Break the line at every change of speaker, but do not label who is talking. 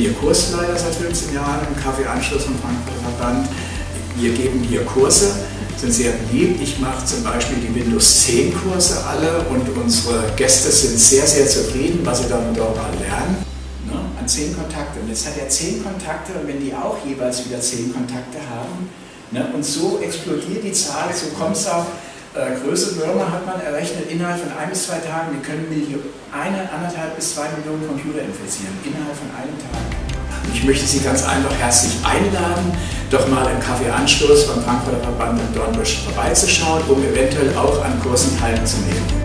hier Kursleiter seit 15 Jahren im Kaffeeanschluss vom Frankfurter Verband. Wir geben hier Kurse, sind sehr beliebt. Ich mache zum Beispiel die Windows 10 Kurse alle und unsere Gäste sind sehr, sehr zufrieden, was sie damit auch mal lernen. Ne? An 10 Kontakte. Und jetzt hat er 10 Kontakte und wenn die auch jeweils wieder 10 Kontakte haben, ne? Und so explodiert die Zahl, so kommt es auch. Größere Firma hat man errechnet, innerhalb von 1 bis 2 Tagen, die können 1,5 bis 2 Millionen Computer infizieren, innerhalb von einem Tag. Ich möchte Sie ganz einfach herzlich einladen, doch mal im Kaffeeanstoß beim Frankfurter Verband in Dornbusch vorbeizuschauen, um eventuell auch an Kursen teilzunehmen.